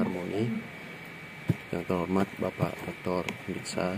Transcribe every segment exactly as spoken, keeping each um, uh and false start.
Harmoni. Yang terhormat Bapak Rektor Undiksa,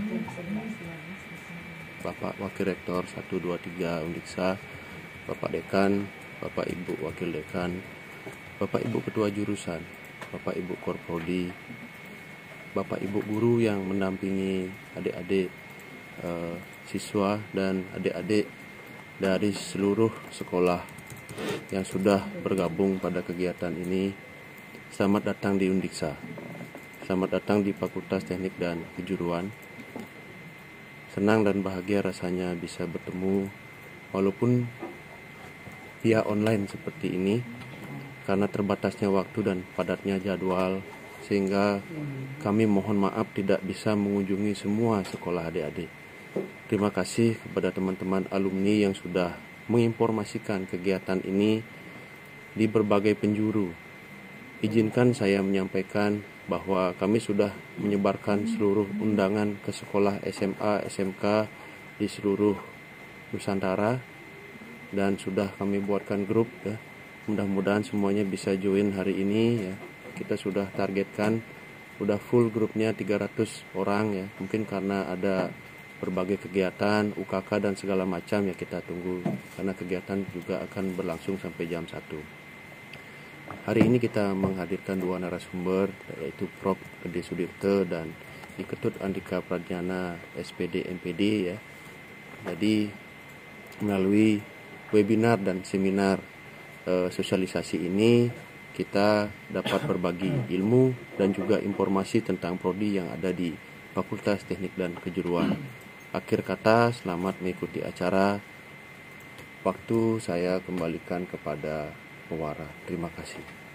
Bapak Wakil Rektor satu dua tiga Undiksa, Bapak Dekan, Bapak Ibu Wakil Dekan, Bapak Ibu Ketua Jurusan, Bapak Ibu Korprodi, Bapak Ibu Guru yang mendampingi adik-adik eh, siswa dan adik-adik dari seluruh sekolah yang sudah bergabung pada kegiatan ini. Selamat datang di Undiksa. Selamat datang di Fakultas Teknik dan Kejuruan. Senang dan bahagia rasanya bisa bertemu walaupun via online seperti ini, karena terbatasnya waktu dan padatnya jadwal, sehingga kami mohon maaf tidak bisa mengunjungi semua sekolah adik-adik. Terima kasih kepada teman-teman alumni yang sudah menginformasikan kegiatan ini di berbagai penjuru. Izinkan saya menyampaikan bahwa kami sudah menyebarkan seluruh undangan ke sekolah S M A, S M K di seluruh Nusantara, dan sudah kami buatkan grup ya. Mudah-mudahan semuanya bisa join hari ini ya. Kita sudah targetkan udah full grupnya tiga ratus orang ya. Mungkin karena ada berbagai kegiatan U K K dan segala macam ya, kita tunggu karena kegiatan juga akan berlangsung sampai jam satu. Hari ini kita menghadirkan dua narasumber, yaitu Profesor Gede Sudirte dan Iketut Andika Pradjana S P D M P D ya. Jadi melalui webinar dan seminar e, sosialisasi ini kita dapat berbagi ilmu dan juga informasi tentang prodi yang ada di Fakultas Teknik dan Kejuruan. Akhir kata, selamat mengikuti acara. Waktu saya kembalikan kepada pewara. Terima kasih.